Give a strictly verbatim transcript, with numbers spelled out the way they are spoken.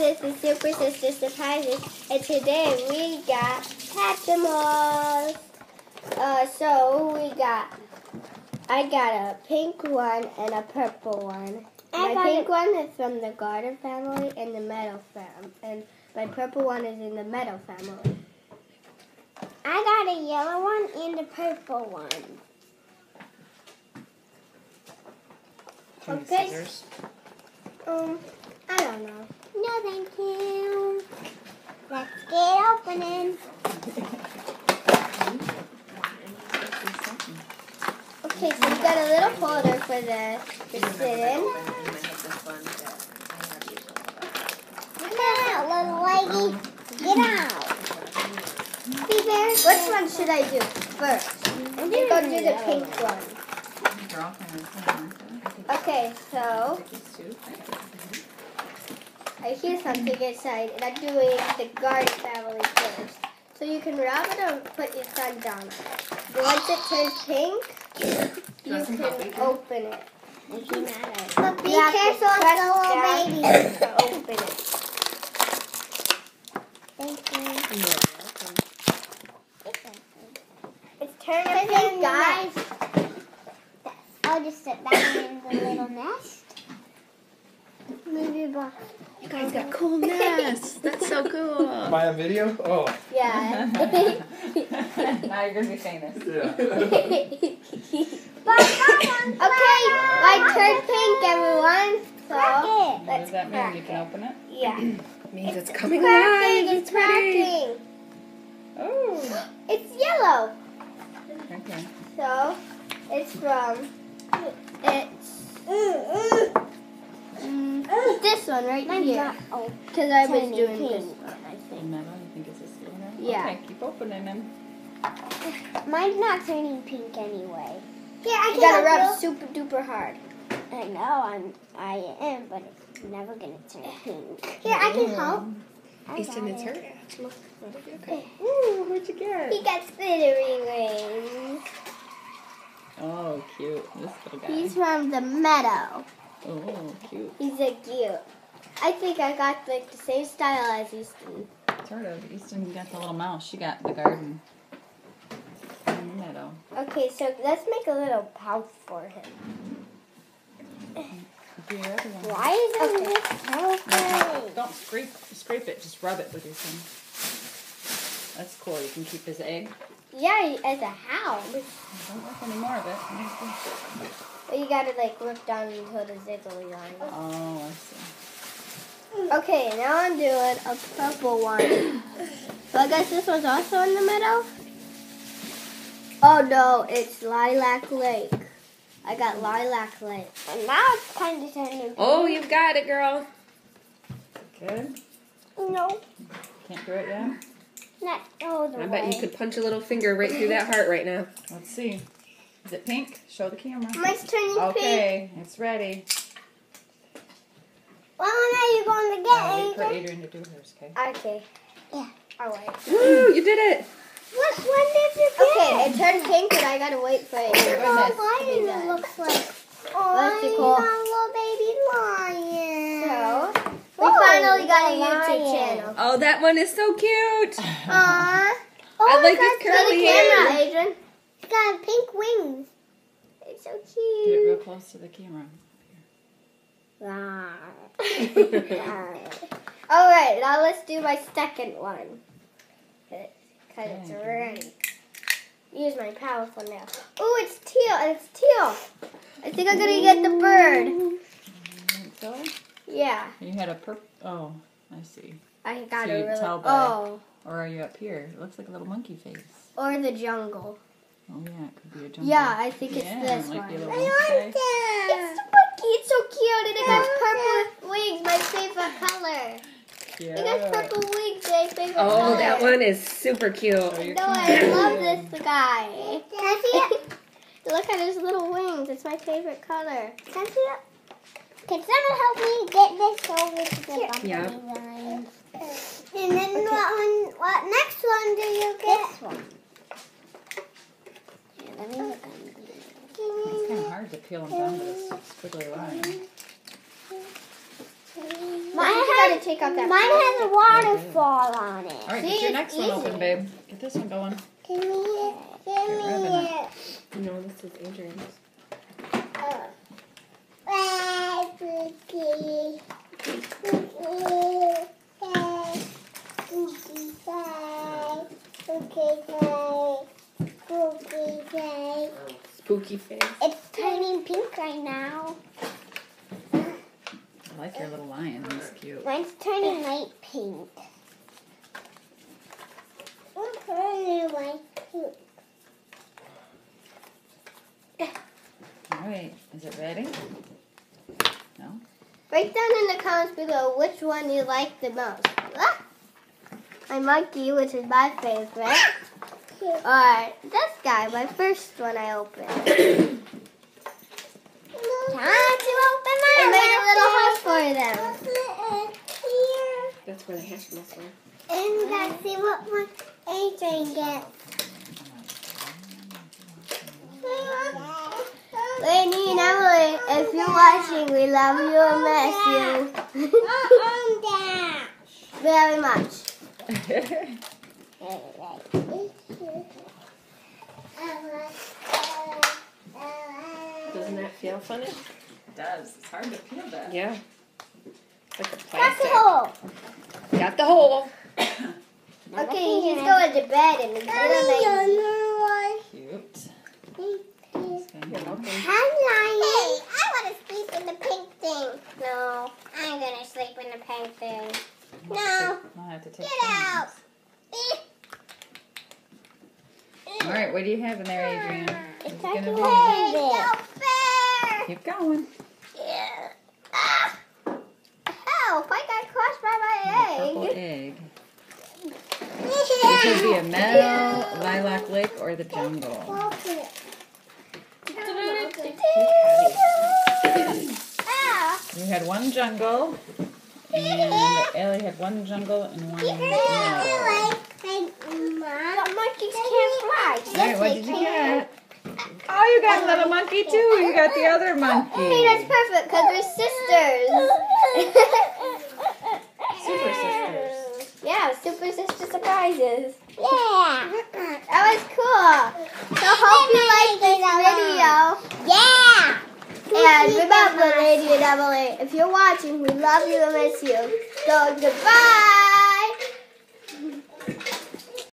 it's the Super Sister Surprises, and today we got Hatchimals. Uh, so we got, I got a pink one and a purple one. My pink one is from the Garden family and the Meadow fam, and my purple one is in the Meadow family. I got a yellow one and a purple one. Okay. Um, I don't know. No, thank you. Let's get opening. Okay, so we got a little holder for the to sit in. Get out, little lady. Get out. Be very Which one should I do first? I'm going to go do the pink one. Okay, so I hear something inside, and I'm doing the Garden family first. So you can rub it or put your thumb down on it. Once it turns pink, you can open it. But be careful of the little baby. To open it. Thank you. It's turning pink, guys. I'll just sit back in the little nest. Maybe about. You guys got cool nests. That's so cool. By a video? Oh. Yeah. Now you're going to be famous. Yeah. Okay, I turned pink, everyone. So What let's does that mean? crack You can open it? Yeah. Means it's, It's coming cracking. alive. It's cracking. Oh. It's yellow. Okay. So it's from it's mm, this one right here. Oh, Because I was turning doing pink. this one, I The think. metal, you think is this the one? Yeah. Okay, keep opening them. mine's not turning pink anyway. Yeah, I you gotta rub super duper hard. I know I'm I am, but it's never gonna turn pink. Here, I can help. I Easton, got it's it. her. Okay. Ooh, what'd you get? He got glittery rings. Oh, cute. This little guy. He's from the meadow. Oh, cute. He's a cute. I think I got like the same style as Easton. Sort of. Easton got the little mouse. She got the garden. In the meadow. Okay, so let's make a little pouch for him. Do your other one. Why is it Okay. this purple? Don't scrape scrape it. Just rub it with your thing. That's cool. You can keep his egg. Yeah, as a hound. Don't work any more of it. But you gotta like rip down until the ziggly line. Oh, I see. Okay, now I'm doing a purple one. So I guess this one's also in the middle? Oh no, it's Lilac Lake. I got Lilac Lake. And now it's kind of turning pink. Oh, you've got it, girl. Good. No, Can't do it yet. not all the I way. bet you could punch a little finger right through that heart right now. Let's see. Is it pink? Show the camera. Mine's turning pink. Okay, it's ready. Well, when are you going to Uh, get wait for Adrian? Adrian to do hers, okay? Okay. Yeah. I'll wait. Woo, you did it. What? When did you get Okay, it turned pink, but I gotta wait for it. It's a goodness. little to be lion, it done. looks like. Oh, Let's see, I cool. got a little baby lion. So, we Whoa, finally got a little YouTube lion. channel. Oh, that one is so cute. Aww. Oh, I like it's his got Show the curly camera, hair. Adrian. It's got pink wings. It's so Get it cute. real close to the camera. Alright, now let's do my second one. Because it's ready. Use my powerful nail. Ooh, it's teal. It's teal. I think I'm going to get the bird. You think so? Yeah. You had a purple. Oh, I see. I got So a you really... tell by- Oh. Or are you up here? It looks like a little monkey face. Or the jungle. Oh yeah, it could be a jungle. Yeah, I think it's yeah, this like one. your I little like monkey face. It's the monkey. It's so cute. And it got purple wings. My favorite color. Yeah. It got purple wings. My favorite Oh, color. that one is super cute. Oh, you're No, cute. I love this guy. Can I see it? Look at his little wings. It's my favorite color. Can I see it? Can someone help me get this over to the bumpy Yeah. lines? And then what one? What next one do you get? This one. Here, let me look on It's kind of hard to peel them down to this squiggly line. Mine gotta take out that Mine has a plastic. waterfall on it. All right, See, get your it's next one open, easy. babe. Get this one going. Give me it. Give Get me rubbing it. No, this is Adrian's. Bye, Cookie. Cookie. Bye. Cookie. Bye. Cookie. Bye. Cookie. Bye. Spooky face. It's turning pink right now. I like your little lion. He's cute. Mine's turning light pink. I'm turning light pink. All right, is it ready? No? Write down in the comments below which one you like the most. Ah! My monkey, which is my favorite. Or this guy, my first one I opened. Time to open my I made a little house for them. Here. That's where the Hatchimals were. And let's see what my Adrian gets. Lady and Emily, if you're watching, we love you and miss you very much. Doesn't that feel funny? It does. It's hard to peel that. Yeah. It's like a That's the plastic. hole. Got the hole. Okay, he's going to bed in the middle night. Cute. You're welcome. Hey, I want to sleep in the pink thing. No, I'm going to sleep in the pink thing. No, I'll have to take get turns. out. All right, what do you have in there, Adrian? It's It's like gonna a be- Hey, so fair. Keep going. Yeah. Ah. Help, I got crushed by Purple my egg. egg. It could be a meadow, lilac lake, or the jungle. Ah, You had one jungle, and Ellie had one jungle and one meadow. but monkeys can't fly. All right, what did you get? Oh, you got a little monkey too. You got the other Hey, monkey. that's perfect because we're sisters. Super sisters. Yeah, super sister surprises. Yeah. That was cool. So hope you like this video. Yeah. And remember, Lady and Emily, if you're watching, we love you and miss you. So goodbye.